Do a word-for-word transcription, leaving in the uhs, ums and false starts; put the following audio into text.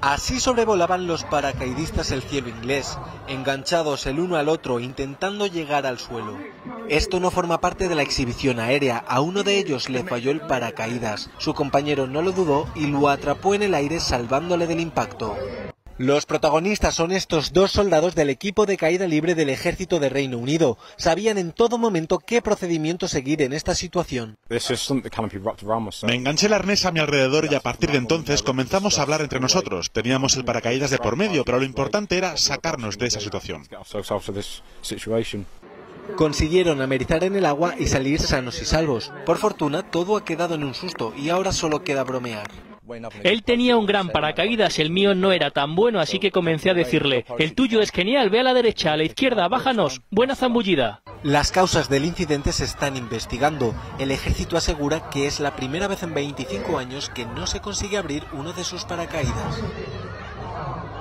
Así sobrevolaban los paracaidistas el cielo inglés, enganchados el uno al otro intentando llegar al suelo. Esto no forma parte de la exhibición aérea, a uno de ellos le falló el paracaídas. Su compañero no lo dudó y lo atrapó en el aire salvándole del impacto. Los protagonistas son estos dos soldados del equipo de caída libre del ejército de Reino Unido. Sabían en todo momento qué procedimiento seguir en esta situación. Me enganché el arnés a mi alrededor y a partir de entonces comenzamos a hablar entre nosotros. Teníamos el paracaídas de por medio, pero lo importante era sacarnos de esa situación. Consiguieron amerizar en el agua y salir sanos y salvos. Por fortuna, todo ha quedado en un susto y ahora solo queda bromear. Él tenía un gran paracaídas, el mío no era tan bueno, así que comencé a decirle: el tuyo es genial, ve a la derecha, a la izquierda, bájanos, buena zambullida. Las causas del incidente se están investigando. El ejército asegura que es la primera vez en veinticinco años que no se consigue abrir uno de sus paracaídas.